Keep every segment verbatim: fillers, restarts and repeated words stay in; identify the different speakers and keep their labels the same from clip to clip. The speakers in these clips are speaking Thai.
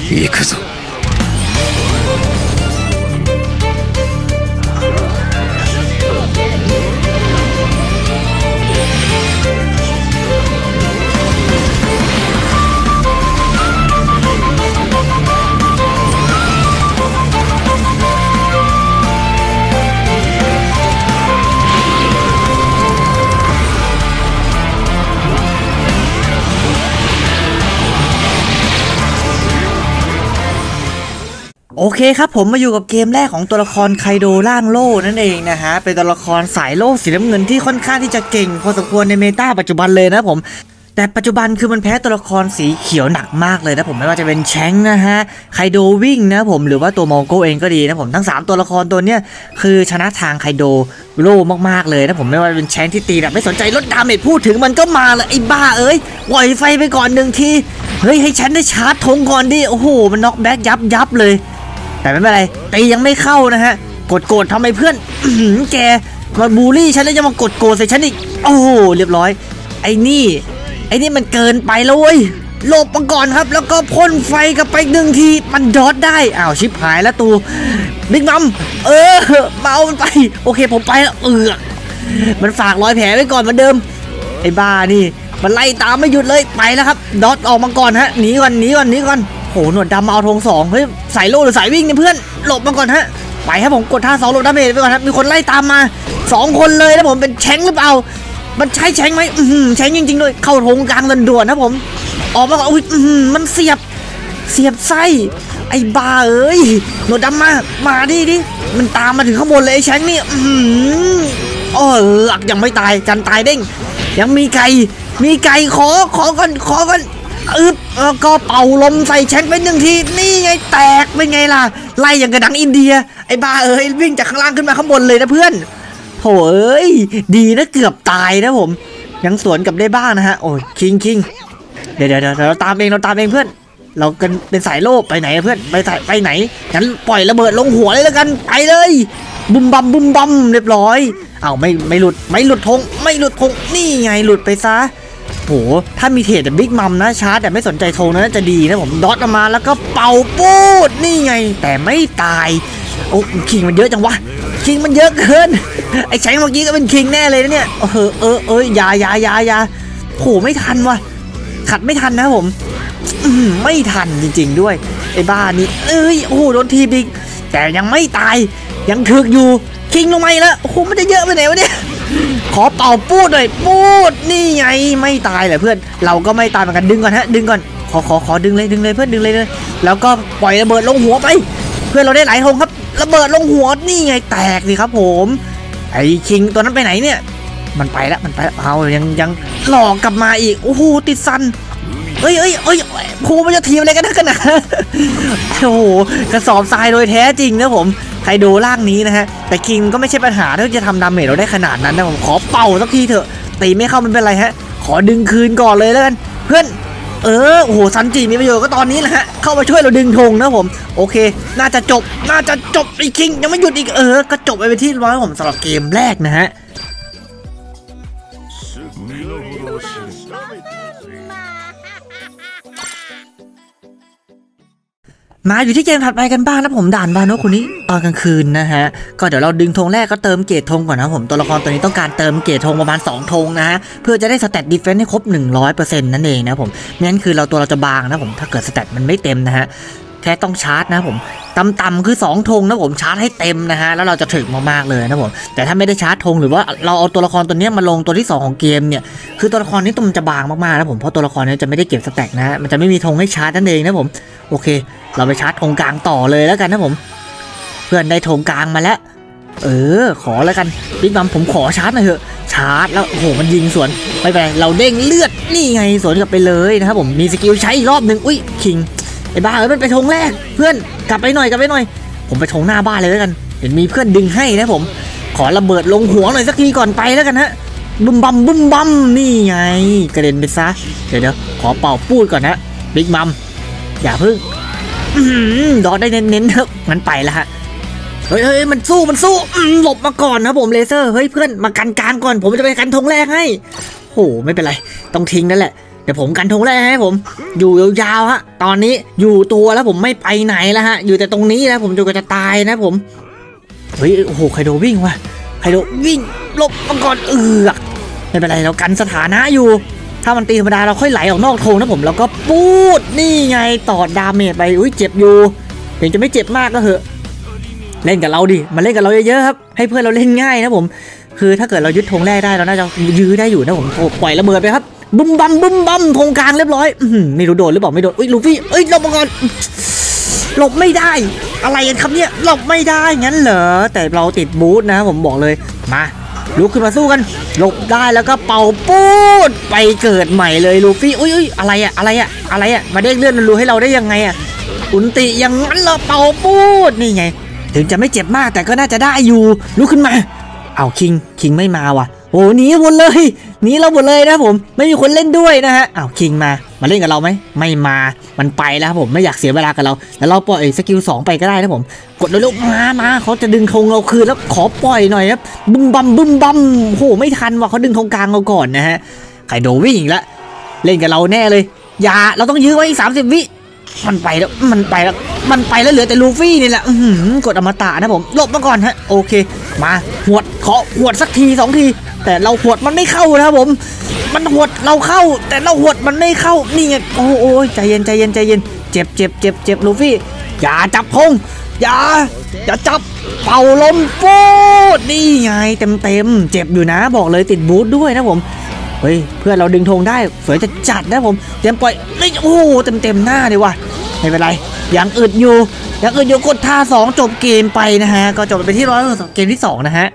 Speaker 1: 行くぞ。
Speaker 2: โอเคครับผมมาอยู่กับเกมแรกของตัวละครไคโดร่างโล่นั่นเองนะฮะเป็นตัวละครสายโล่สีน้ำเงินที่ค่อนข้างที่จะเก่งพอสมควรในเมตาปัจจุบันเลยนะผมแต่ปัจจุบันคือมันแพ้ตัวละครสีเขียวหนักมากเลยนะผมไม่ว่าจะเป็นแชงนะฮะไคโดวิ่งนะผมหรือว่าตัวมอลโกเองก็ดีนะผมทั้งสามตัวละครตัวเนี้ยคือชนะทางไคโดโล่มากๆเลยนะผมไม่ว่าเป็นแชงที่ตีแบบไม่สนใจลดดาเมจพูดถึงมันก็มาเลยไอ้บ้าเอ้ยปล่อยไฟไปก่อนหนึ่งทีเฮ้ยให้ฉันได้ชาร์จธงก่อนดิโอ้โหมันน็อกแบ็กยับยับเลยแต่ไม่เป็นไรตียังไม่เข้านะฮะกดโกรธทำไมเพื่อนแกมาบูลลี่ฉันแล้วจะมากดโกรธใส่ฉันอีกโอ้โหเรียบร้อยไอ้นี่ไอ้นี่มันเกินไปแล้วเว้ยหลบมาก่อนครับแล้วก็พ่นไฟกลับไปหนึ่งทีมันดอทได้อ้าวชิบหายแล้วตูบิ๊กมัมเออมาเอามันไปโอเคผมไปแล้วเออมันฝากรอยแผลไว้ก่อนเหมือนเดิมไอ้บ้านี่มันไล่ตามไม่หยุดเลยไปแล้วครับดอทออกมาก่อนฮะหนีก่อนหนีก่อนหนีก่อนโหหนวดดำมาเอาธงสองเฮ้ยสายโล่หรือสายวิ่งเนี่ยเพื่อนหลบมาก่อนฮะไปครับผมกดท่าสองหลบดาเมจไปก่อนครับมีคนไล่ตามมาสองคนเลยนะผมเป็นแชงหรือเปล่ามันใช่แชงไหมอืมแชงจริงๆด้วยเข้าธงกลางด่วนๆนะผมออกมาก่อนอุ้ยมันเสียบเสียบไส้ไอ้บ้าเอ้ยหนวดดำมามาดิดิมันตามมาถึงข้างบนเลยไอ้แชงนี่อืมอ๋อหลักยังไม่ตายกันตายเด้งยังมีไก่มีไก่ขอขอก่อนขอก่อนอึบแล้วก็เป่าลมใส่แชงไปหนึ่งทีนี่ไงแตกเป็นไงล่ะไล่อย่างกระดังอินเดียไอ้บ้าเอ้ยวิ่งจากข้างล่างขึ้นมาข้างบนเลยนะเพื่อนโถ่เอ้ยดีนะเกือบตายนะผมยังสวนกับได้บ้างนะฮะโอ้ยคิงคิงเดี๋ยวเดี๋ยวเราตามเองเราตามเองเพื่อนเรากันเป็นสายโลบไปไหนเพื่อนไปไปไหนงั้นปล่อยระเบิดลงหัวเลยแล้วกันไปเลยบุมบัมบุมบัมเรียบร้อยเอาไม่ไม่หลุดไม่หลุดธงไม่หลุดธงนี่ไงหลุดไปซะโหถ้ามีเทรดแต่บิ๊กมัมนะชาร์จแต่ไม่สนใจธงน่าจะดีนะผมดอทออกมาแล้วก็เป่าปูดนี่ไงแต่ไม่ตายโอ้คิงมันเยอะจังวะคิงมันเยอะเกินไอ้แชงเมื่อกี้ก็เป็นคิงแน่เลยนะเนี่ยเออเออเอออย่าอย่าอย่าอย่าโหไม่ทันวะขัดไม่ทันนะผมไม่ทันจริงๆด้วยไอ้บ้านี่เอ้ยโอ้โหโดนทีบิ๊กแต่ยังไม่ตายยังถึกอยู่คิงลงมาแล้วโอ้โหมันจะเยอะไปไหนวะเนี่ยขอเป่าปูดหน่อยปูดนี่ไงไม่ตายแหละเพื่อนเราก็ไม่ตายเหมือนกันดึงก่อนฮะดึงก่อนขอขอขอดึงเลยดึงเลยเพื่อนดึงเลยเลยแล้วก็ปล่อยระเบิดลงหัวไปเพื่อนเราได้หลายธงครับระเบิดลงหัวนี่ไงแตกสิครับผมไอ้คิงตัวนั้นไปไหนเนี่ยมันไปแล้วมันไปเอายังยังหลอกกลับมาอีกโอ้โหติดซันเอ้ยเอ้ยเอ้ยโคมันจะทีมอะไรกันนักกันนะโอ้โหกระสอบทรายโดยแท้จริงนะผมไคโดร่างนี้นะฮะแต่คิงก็ไม่ใช่ปัญหาที่จะทำดาเมจเราได้ขนาดนั้นนะผมขอเป่าสักทีเถอะตีไม่เข้ามันเป็นไรฮะขอดึงคืนก่อนเลยแล้วกันเพื่อนเออโอ้โหซันจิมีประโยชน์ก็ตอนนี้แหละฮะเข้ามาช่วยเราดึงธงนะผมโอเคน่าจะจบน่าจะจบไอ้คิงยังไม่หยุดอีกเออก็จบไปเป็นที่ร้อยผมสำหรับเกมแรกนะฮะมาอยู่ที่เกมถัดไปกันบ้างนะผมด่านบาโนะคนนี้ตอนกลางคืนนะฮะก็เดี๋ยวเราดึงธงแรกก็เติมเกรดธงก่อนนะผมตัวละครตัวนี้ต้องการเติมเกรดธงประมาณสองธงนะฮะเพื่อจะได้สแตทดิเฟนซ์ให้ครบ หนึ่งร้อยเปอร์เซ็นต์ นั่นเองนะผมไม่งั้นคือเราตัวเราจะบางนะผมถ้าเกิดสแตทมันไม่เต็มนะฮะแค่ต้องชาร์จนะผมต่ำๆคือสองธงนะผมชาร์จให้เต็มนะฮะแล้วเราจะถึงมากๆเลยนะผมแต่ถ้าไม่ได้ชาร์จธงหรือว่าเราเอาตัวละครตัวนี้มาลงตัวที่สองของเกมเนี่ยคือตัวละครนี้ตัวมันจะบางมากๆนะผมเพราะตัวละครนี้จะไม่ได้เก็บสแต็กนะมันจะไม่มีธงให้ชาร์จนั่นเองนะผมโอเคเราไปชาร์จธงกลางต่อเลยแล้วกันนะผมเพื่อนได้ธงกลางมาแล้วเออขอแล้วกันบิ๊กมัมผมขอชาร์จหน่อยเถอะชาร์จแล้วโอ้โหมันยิงสวนไม่เป็นไรเราเด้งเลือดนี่ไงสวนกลับไปเลยนะครับผมมีสกิลใช้อีกรอบหนึ่งอุ้ยคิงไอ้บ้าเอ้ยมันไปธงแรกเพื่อนกลับไปหน่อยกลับไปหน่อยผมไปธงหน้าบ้านเลยแล้วกันเห็นมีเพื่อนดึงให้นะผมขอระเบิดลงหัวหน่อยสักทีก่อนไปแล้วกันฮะบุ้มบัมบุ้มบัมนี่ไงกระเด็นไปซะเดี๋ยวเดี๋ยวขอเป่าปูดก่อนนะบิ๊กมัมอย่าพึ่งดอทได้เน้นๆเถอะงั้นไปแล้วฮะเฮ้ยเฮ้ยมันสู้มันสู้หลบมาก่อนนะผมเลเซอร์เฮ้ยเพื่อนมากันกลางก่อนผมจะไปกันธงแรกให้โหไม่เป็นไรต้องทิ้งนั่นแหละดี๋ยวผมกันธงแรกให้ผมอยู่ยาวๆฮะตอนนี้อยู่ตัวแล้วผมไม่ไปไหนแล้วฮะอยู่แต่ตรงนี้นะผมจนกว่าจะตายนะผมเฮ้ยโอ้โหไคโดวิ่งว่ะไคโดวิ่งหลบมาก่อนเอือกไม่เป็นไรเรากันสถานะอยู่ถ้ามันตีธรรมดาเราค่อยไหลออกนอกธงนะผมแล้วก็ปูดนี่ไงต่อดาเมจไปอุ้ยเจ็บอยู่ถึงจะไม่เจ็บมากก็เหอะเล่นกับเราดิมาเล่นกับเราเยอะๆครับให้เพื่อนเราเล่นง่ายนะผมคือถ้าเกิดเรายึดธงแรกได้เราน่าจะยื้อได้อยู่นะผมปล่อยระเบิดไปครับบุ้มบัมบุ้มบัมธงกลางเรียบร้อยไม่รู้โดนหรือเปล่าไม่โดนอุ้ยลูฟี่เอ้ยหลบมาก่อนหลบไม่ได้อะไรกันครับเนี่ยหลบไม่ได้งั้นเหรอแต่เราติดบูทนะผมบอกเลยมาลุกขึ้นมาสู้กันหลบได้แล้วก็เป่าปูดไปเกิดใหม่เลยลูฟี่อุ้ยอุ้ยอะไรอะอะไรอะอะไรอะมาเด้งเลื่อนรูให้เราได้ยังไงอะอุนติอย่างนั้นเหรอเป่าปูดนี่ไงถึงจะไม่เจ็บมากแต่ก็น่าจะได้อยู่ลุกขึ้นมาเอาคิงคิงไม่มาว่ะโอ้หนีหมดเลยหนีเราหมดเลยนะผมไม่มีคนเล่นด้วยนะฮะอ้าวคิงมามาเล่นกับเราไหมไม่มามันไปแล้วผมไม่อยากเสียเวลากับเราแล้วเราปล่อยสกิลสองไปก็ได้นะผมกดเร็วๆมามาเขาจะดึงธงเราคืนแล้วขอปล่อยหน่อยครับบึ้มบัมบึ้มบัมโหไม่ทันว่ะเขาดึงธงกลางเราก่อนนะฮะไคโดวิ่งอีกแล้วเล่นกับเราแน่เลยอย่าเราต้องยื้อไว้อีกสามสิบวิมันไปแล้วมันไปแล้วมันไปแล้วเหลือแต่ลูฟี่นี่แหละกดอมตะนะผมหลบมาก่อนฮะโอเคมาหวดขอหวดสักทีสองทีแต่เราหวดมันไม่เข้านะครับผมมันหวดเราเข้าแต่เราหวดมันไม่เข้านี่ไงโอ้โอ้ใจเย็นใจเย็นใจเย็นเจ็บเจ็บเจ็บเจ็บลูฟี่อย่าจับพงอย่าอย่าจับเป่าลมปูดนี่ไงเต็มเต็มเจ็บอยู่นะบอกเลยติดบูทด้วยนะผมเฮ้ยเพื่อนเราดึงธงได้สวยจะจัดนะผมเตรียมปล่อยนี่โอ้เต็มเต็มหน้าเลยว่ะไม่เป็นไรยังอึดอยู่ยังอึดอยู่กดท่าสองจบเกมไปนะฮะก็จบไปที่ร้อยเกมที่สองนะฮะ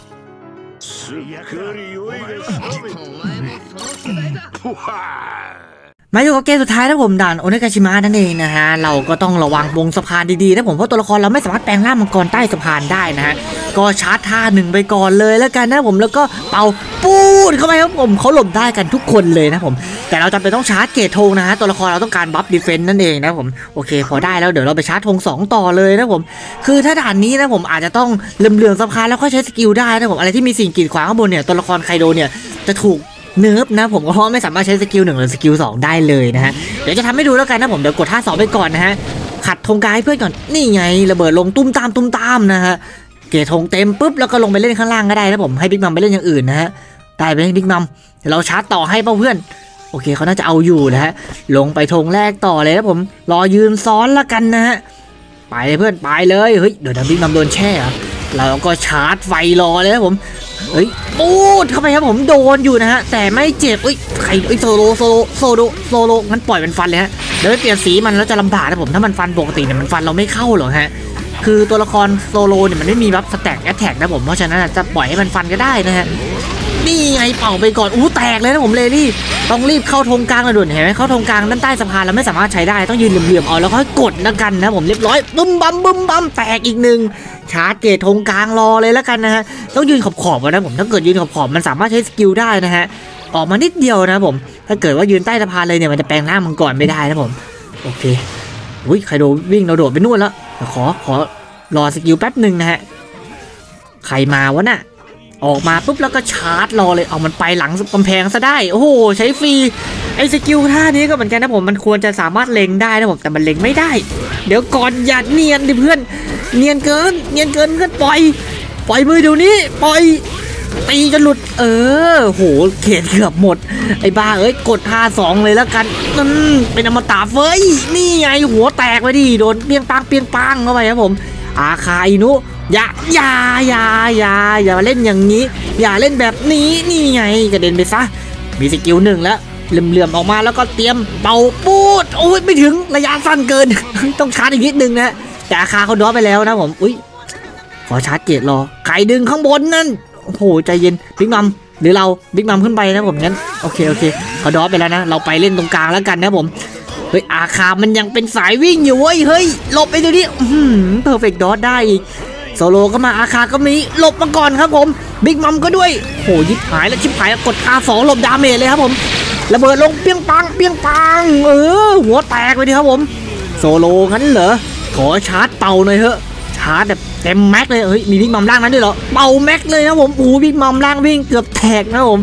Speaker 2: มาอยู่กับเกมสุดท้ายนะผมด่านโอเนกาชิมะนั่นเองนะฮะเราก็ต้องระวังวงสะพานดีๆนะผมเพราะตัวละครเราไม่สามารถแปลงร่างมังกรใต้สะพานได้นะฮะก็ชาร์จท่าหนึ่งไปก่อนเลยแล้วกันนะผมแล้วก็เป่าปูดเข้าไปครับผมเขาหลบได้กันทุกคนเลยนะผมแต่เราจำเป็นต้องชาร์จเกตธงนะฮะตัวละครเราต้องการบัฟดีเฟนต์นั่นเองนะผมโอเคพอได้แล้วเดี๋ยวเราไปชาร์จธงสองต่อเลยนะผมคือถ้าด่านนี้นะผมอาจจะต้องเลื่อมๆสะพานแล้วค่อยใช้สกิลได้นะผมอะไรที่มีสิ่งกีดขวางข้างบนเนี่ยตัวละครไคโดเนี่ยจะถูกเนิร์ฟนะผมก็เพราะไม่สามารถใช้สกิลหนึ่งหรือสกิลสองได้เลยนะฮะเดี๋ยวจะทำให้ดูแล้วกันนะผมเดี๋ยวกดท่าสองไปก่อนนะฮะขัดธงกายให้เพื่อนก่อนนี่ไงระเบิดลงตุ้มตามตุ้มตามนะฮะเกตธงเต็มปุ๊บแล้วก็ลงไปเล่นข้างล่างก็ได้นะผมให้บิ๊กมัมไปเล่นอย่างอื่นนะฮะได้ไหมบิ๊กมัมเดี๋ยวเราชาร์จต่อให้เพื่อนโอเคเขาน่าจะเอาอยู่นะฮะลงไปธงแรกต่อเลยนะผมรอยืนซ้อนละกันนะฮะไปเพื่อนไปเลยเฮ้ยเดี๋ยวบิ๊กมัมโดนแช่เราก็ชาร์จไฟรอเลยนะผมเฮ้ยปูดเข้าไปครับผมโดนอยู่นะฮะแต่ไม่เจ็บเอ้ยใครเอ้ยโซโลโซโลโซโลโซโลงั้นปล่อยมันฟันเลยฮะเดี๋ยวไปเปลี่ยนสีมันแล้วจะลำบากนะผมถ้ามันฟันปกติเนี่ยมันฟันเราไม่เข้าหรอกฮะคือตัวละครโซโลเนี่ยมันไม่มีบัฟสแต็กแอตแทกนะผมเพราะฉะนั้นจะปล่อยให้มันฟันก็ได้นะฮะนี่ไงเป่าไปก่อนอู้แตกเลยนะผมเลยนี่ต้องรีบเข้าธงกลางเลยด่วนเห็นไหมเข้าธงกลางด้านใต้สะพานเราไม่สามารถใช้ได้ต้องยืนเหลี่ยมๆเอาแล้วค่อยกดแล้วกันนะผมเรียบร้อยบึ้มบัมบึ้มบัมแตกอีกหนึ่งชาร์จเกตธงกลางรอเลยแล้วกันนะฮะต้องยืนขอบขอบนะผมถ้าเกิดยืนขอบขอบมันสามารถใช้สกิลได้นะฮะออกมานิดเดียวนะผมถ้าเกิดว่ายืนใต้สะพานเลยเนี่ยมันจะแปลงร่างมังกรไม่ได้นะผมโอเคอุ้ยใครโดวิ่งเราโดดไปนู่นแล้วขอขอรอสกิลแป๊บหนึ่งนะฮะใครมาวะน่ะออกมาปุ๊บแล้วก็ชาร์จรอเลยเอามันไปหลังกำแพงซะได้โอ้โหใช้ฟรีไอ้สกิลท่านี้ก็เหมือนกันนะผมมันควรจะสามารถเล็งได้นะผมแต่มันเล็งไม่ได้เดี๋ยวก่อนอย่าเนียนดิเพื่อนเนียนเกินเนียนเกินเพื่อนปล่อยปล่อยมือเดี๋ยวนี้ปล่อยตีจนหลุดเออโหเขตเกือบหมดไอ้บ้าเอ้ยกดท่าสองเลยแล้วกันนั่นเป็นอมตะเฟ้ยนี่ไงหัวแตกไปดิโดนเปียงปังเปียงปังเข้าไปครับผมอาคาอินุอย่าอย่าอย่าอย่าอย่าเล่นอย่างนี้อย่าเล่นแบบนี้นี่ไงกระเด็นไปซะมีสกิลหนึ่งแล้วเหลื่อมๆออกมาแล้วก็เตรียมเป่าปูดโอ้ยไม่ถึงระยะสั้นเกิน ต้องชาร์จอีกนิดนึงนะแต่อาคาเขาดรอปไปแล้วนะผมอุ้ยขอชาร์จเกตรอใครดึงข้างบนนั่นโอ้โหใจเย็นบิ๊กมัมหรือเราบิ๊กมัมขึ้นไปนะผมงั้นโอเคโอเคเขาดรอปไปแล้วนะเราไปเล่นตรงกลางแล้วกันนะผมเฮ้ยอาคามันยังเป็นสายวิ่งอยู่เว้ยเฮ้ยหลบไปเดี๋ยวนี้เพอร์เฟกต์ดอทได้อีกโซโลก็มาอาคาก็มีหลบมาก่อนครับผมบิ๊กมัมก็ด้วยโหยิบหายแล้วชิบหายกดอาสองหลบดาเมจเลยครับผมระเบิดลงเปี้ยงปังเปี้ยงปังเออหัวแตกไปดิครับผมโซโลงั้นเหรอขอชาร์จเป่าหน่อยเถอะชาร์จแบบเต็มแม็กเลยเฮ้ยมีบิ๊กมัมล่างนั้นด้วยเหรอเป่าแม็กเลยนะผมโอ้บิ๊กมัมล่างวิ่งเกือบแตกนะผม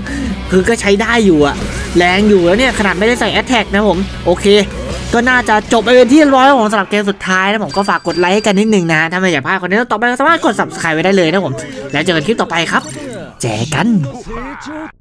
Speaker 2: คือก็ใช้ได้อยู่อะแรงอยู่แล้วเนี่ยขนาดไม่ได้ใส่แอตแทกนะผมโอเคก็น่าจะจบไปเป็นที่ร้อยของสำหรับเกมสุดท้ายนะผมก็ฝากกดไลค์ให้กันนิดนึงนะถ้าไม่อยากพลาดคอนเทนต์ต่อไปก็สามารถกด ซับสไครบ์ ไว้ได้เลยนะผมแล้วเจอกันคลิปต่อไปครับแจกัน